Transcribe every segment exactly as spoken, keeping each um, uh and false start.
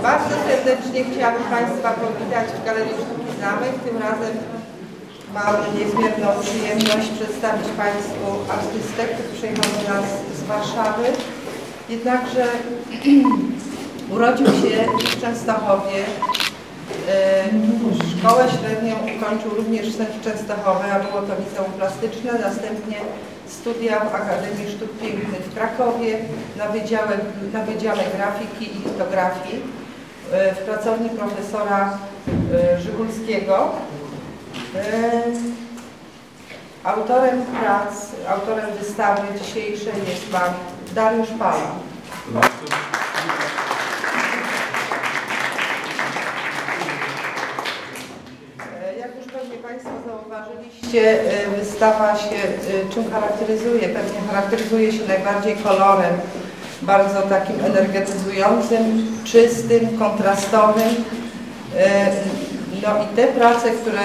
Bardzo serdecznie chciałabym Państwa powitać w Galerii Sztuki Zamek. Tym razem mam niezmierną przyjemność przedstawić Państwu artystę, który przyjechał do nas z Warszawy. Jednakże urodził się w Częstochowie. Szkołę średnią ukończył również w Częstochowie, a było to liceum plastyczne. Następnie studia w Akademii Sztuk Pięknych w Krakowie na Wydziale, na Wydziale Grafiki i Litografii w pracowni profesora Żygulskiego. Autorem prac, autorem wystawy dzisiejszej jest pan Dariusz Pala. Jak już pewnie Państwo zauważyliście, wystawa się czym charakteryzuje? Pewnie charakteryzuje się najbardziej kolorem, bardzo takim energetyzującym, czystym, kontrastowym. No i te prace, które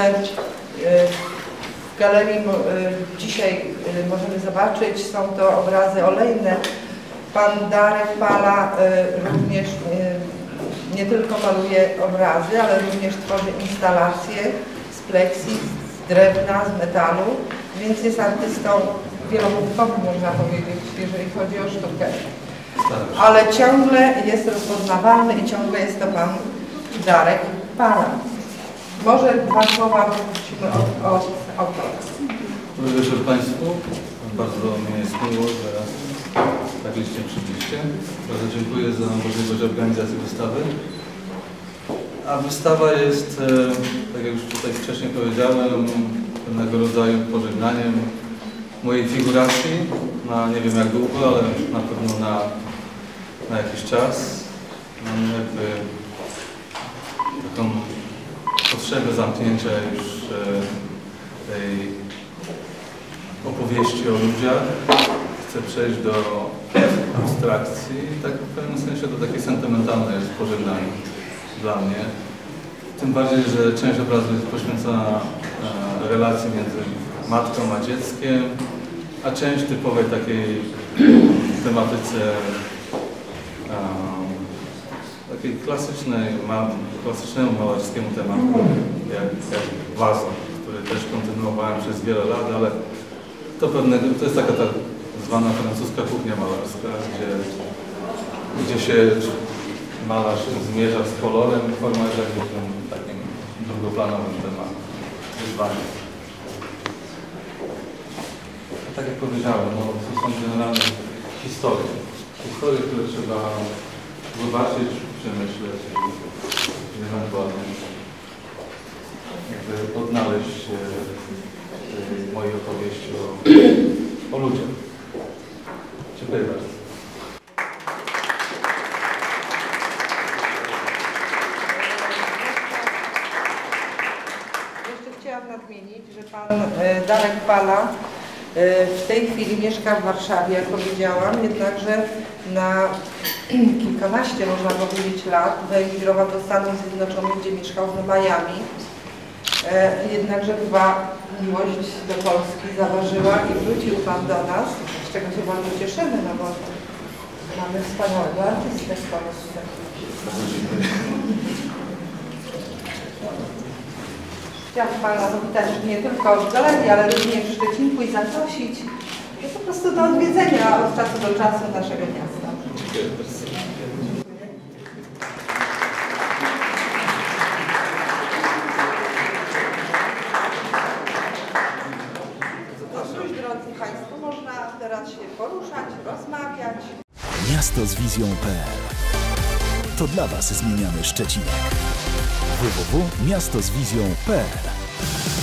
w galerii dzisiaj możemy zobaczyć, są to obrazy olejne. Pan Darek Pala również nie tylko maluje obrazy, ale również tworzy instalacje z pleksji, z drewna, z metalu, więc jest artystą wielowątkowym, można powiedzieć, jeżeli chodzi o sztukę. Ale ciągle jest rozpoznawalny i ciągle jest to pan Darek Pala. Może dwa słowa prosimy od, od autora. Dobry wieczór Państwu. Bardzo mi jest miło, że tak licznie przybyliście. Bardzo dziękuję za możliwość organizacji wystawy. A wystawa jest, tak jak już tutaj wcześniej powiedziałem, pewnego rodzaju pożegnaniem mojej figuracji na nie wiem jak długo, ale na pewno na, na jakiś czas. Mam jakby taką potrzebę zamknięcia już tej opowieści o ludziach. Chcę przejść do abstrakcji, tak w pewnym sensie to takie sentymentalne jest pożegnanie dla mnie. Tym bardziej, że część obrazu jest poświęcona relacji między matką a dzieckiem, a część typowej takiej tematyce takiej klasycznej, ma, klasycznemu malarskiemu tematu, jak, jak wazon, który też kontynuowałem przez wiele lat, ale to, pewnego, to jest taka tak zwana francuska kuchnia malarska, gdzie, gdzie się malarz zmierza z kolorem i forma jest jakby tym takim drugoplanowym tematem, wyzwaniem. Tak jak powiedziałem, no, to są generalnie historie. Historie, które trzeba zobaczyć, przemyśleć i ewentualnie jakby odnaleźć się w mojej opowieści o, o ludziach. Dziękuję bardzo. Jeszcze chciałam nadmienić, że pan Darek Pala w tej chwili mieszka w Warszawie, jak powiedziałam, jednakże na kilkanaście, można powiedzieć, lat wyemigrował do Stanów Zjednoczonych, gdzie mieszkał w Miami. Jednakże chyba miłość do Polski zaważyła i wrócił pan do nas, z czego się bardzo cieszymy, no bo mamy wspaniałego artystę w Polsce. Chciałam pana powitać nie tylko w galerii, ale również w Szczecinku i zaprosić po prostu do odwiedzenia od czasu do czasu naszego miasta. Dziękuję bardzo. No cóż, drodzy Państwo, można teraz się poruszać, rozmawiać. Miasto z wizją kropka p l. To dla Was zmieniamy Szczecinek. w w w kropka miasto z wizją kropka p l